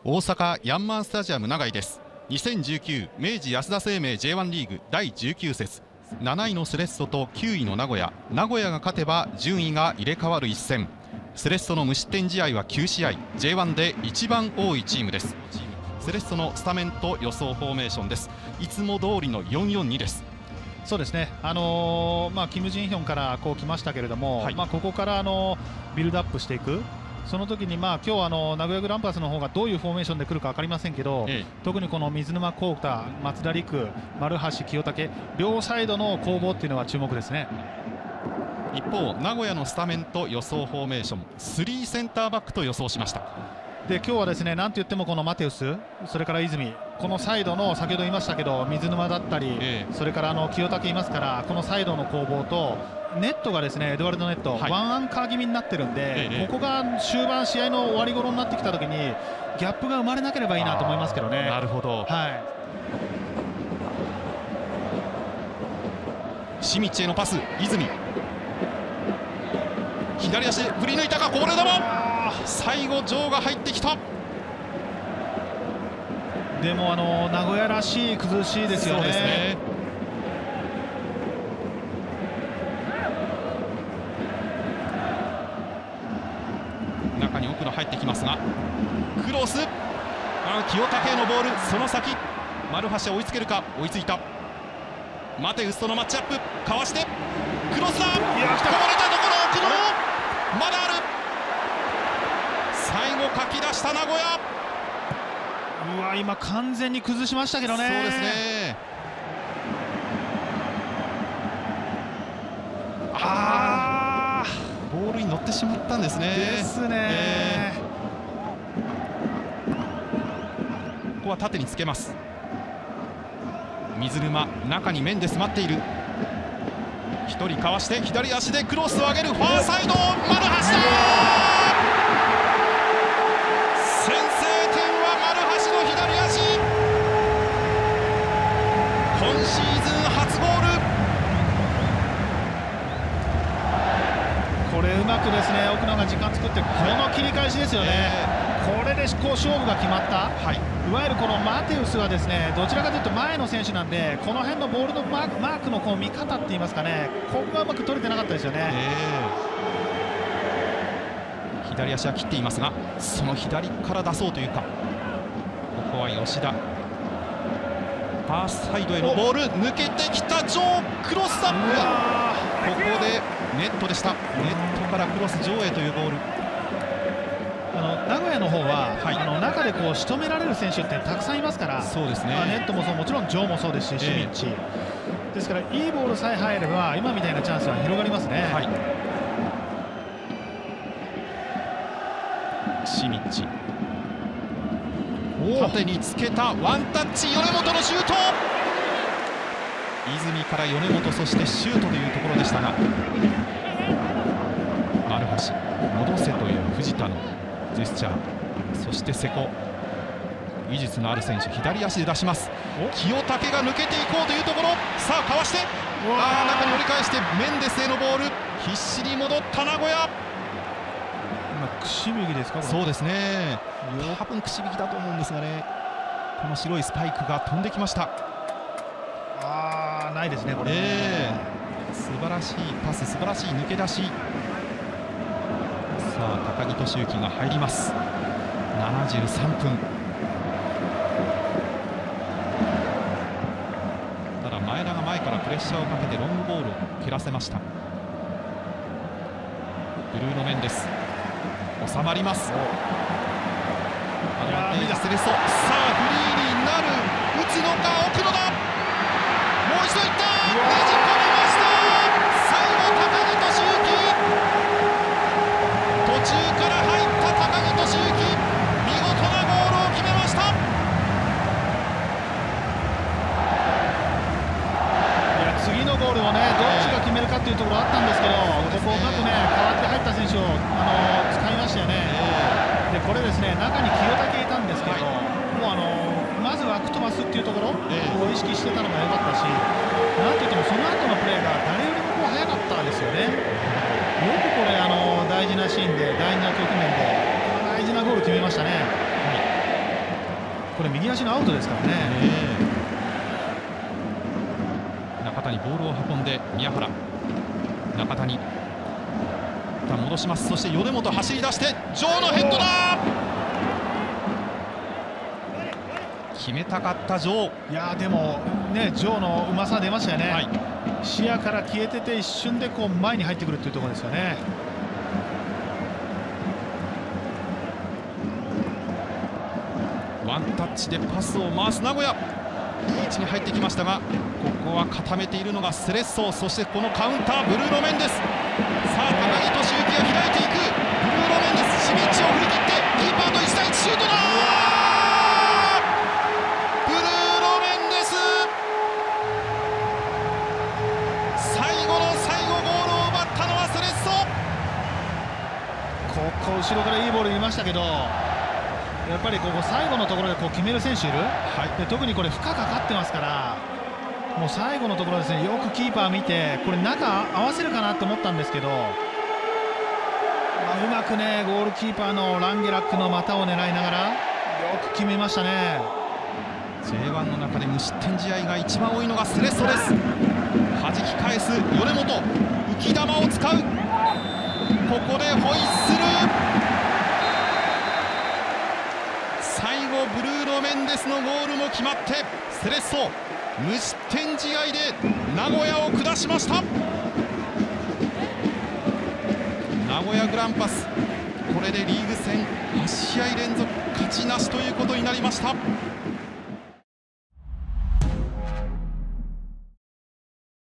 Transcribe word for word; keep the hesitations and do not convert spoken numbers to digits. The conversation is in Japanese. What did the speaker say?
大阪ヤンマースタジアム長居です。にせんじゅうきゅう明治安田生命 ジェイワン リーグだいじゅうきゅう節、なないのセレッソときゅういの名古屋、名古屋が勝てば順位が入れ替わる一戦。セレッソの無失点試合はきゅう試合、 ジェイワン で一番多いチームです。セレッソのスタメンと予想フォーメーションです。いつも通りの よんよんに です。 そうですね、あのーまあ、キム・ジンヒョンからこう来ましたけれども、はい、まあここから、あのー、ビルドアップしていく、その時にまあ今日あの名古屋グランパスの方がどういうフォーメーションで来るか分かりませんけど、ええ、特にこの水沼宏太、松田陸、丸橋清武、両サイドの攻防っていうのは注目ですね。 一方、名古屋のスタメンと予想フォーメーション、スリーセンターバックと予想しました。 で今日はですね、なんと言ってもこのマテウス、それから泉、このサイドの先ほど言いましたけど水沼だったり、ええ、それからあの清武いますから、このサイドの攻防とネットがですね、エドワルドネット、はい、ワンアンカー気味になってるんで、ええ、ここが終盤試合の終わり頃になってきたときにギャップが生まれなければいいなと思いますけどね。 なるほど、 はい、 シミッチへのパス、泉、左足で振り抜いたか、こぼれ球、最後ジョーが入ってきた。 でもあの名古屋らしい崩しですよね。そうですね、 中に奥野入ってきますが、クロス、あ清武へのボール、その先丸橋は追いつけるか、追いついた。マテウスとのマッチアップ、かわしてクロスだ、こぼれたところ奥野、まだある、最後かき出した名古屋。 うわ、今完全に崩しましたけどね。 そうですね、ああボールに乗ってしまったんですね。 ですね、えー、ここは縦につけます。水沼、中にメンデス待っている。ひとりかわして左足でクロスを上げる、ファーサイド、丸橋だ、先制点は丸橋の左足、今シーズン初ゴール。 これうまくですね、奥野が時間作って、この切り返しですよね、えー、これでこう勝負が決まった、はい、いわゆるこのマテウスはですね、どちらかというと前の選手なんで、この辺のボールのマーク、マークのこう見方っていいますかね、ここがうまく取れてなかったですよね。 えー、左足は切っていますが、その左から出そうというか、ここは吉田、ファーサイドへのボール、抜けてきたジョー、クロスだ、ここでネットでした。ネットからクロス上へというボール。 あの名古屋の方は、はい、あの中でこう仕留められる選手ってたくさんいますから、 そうですね、 まあ、ネットもそう、もちろんジョーもそうですし、えー、シュミッチですから、いいボールさえ入れば今みたいなチャンスは広がりますね。はい、 シミッチ、縦につけたワンタッチ、米本のシュート、泉から米本、そしてシュートというところでしたが、丸橋、戻せという藤田のジェスチャー、そして瀬古、技術のある選手、左足で出します。清武が抜けていこうというところ、さあかわして、あ中に折り返してメンデスへのボール、必死に戻った名古屋。 今串引きですか、 そうですね、多分串引きだと思うんですがね、この白いスパイクが飛んできました。 あー、ないですね、これね、 えー、素晴らしいパス、素晴らしい抜け出し。さあ高木俊之が入ります。ななじゅうさんぷん、ただ前田が前からプレッシャーをかけてロングボールを蹴らせました。ブルーノ・メンデス収まります。アドバンテージセレッソ、さあフリーになる、打つのか奥野だ、もう一度いった、ねじ込みました、最後高木俊之、途中から入った高木俊之、見事なゴールを決めました。 いや、次のゴールをね、どっちが決めるかというところあったんですけど、ここうまくね、変わって入った選手を、あのー、使いましたよね。でこれですね、中に清武いたんですけど、はい、もうあのー、まずはアクトバスっていうところを意識してたのが良かったし、なんといってもその後のプレーが誰よりもこう速かったですよね。よくこれ、あのー、大事なシーンで、大事な局面で大事なゴール決めましたね。はい、 これ右足のアウトですからね。 中田にボールを運んで宮原、中田に一旦戻します。そして米本走り出してジョーのヘッドだ。決めたかったジョー。 いやでもね、ジョーのうまさ出ましたよね、 はい、 視野から消えてて一瞬でこう前に入ってくるっていうところですよね。 ワンタッチでパスを回す名古屋、いい位置に入ってきましたが、ここは固めているのがセレッソ。そしてこのカウンター、ブルーノ・メンデス。さあ高木俊之が開いていく。ブルーノ・メンデス、守備位置を振り切ってキーパーといち対いちシュートだ。ブルーノ・メンデス、最後の最後ゴールを奪ったのはセレッソ。 ここ後ろからいいボール見ましたけど、やっぱりここ最後のところでこう決める選手いる、はい、で特にこれ負荷かかってますから、もう最後のところですね、よくキーパー見て、これ中合わせるかなと思ったんですけど、まあ、うまくねゴールキーパーのランゲラックの股を狙いながらよく決めましたね。 ジェイワン の中で無失点試合が一番多いのがセレッソです。弾き返す米本、浮き球を使う。ここでホイッスル。最後ブルーノ・メンデスのゴールも決まって、セレッソ無失点試合で名古屋を下しました。名古屋グランパス、これでリーグ戦はち試合連続勝ちなしということになりました。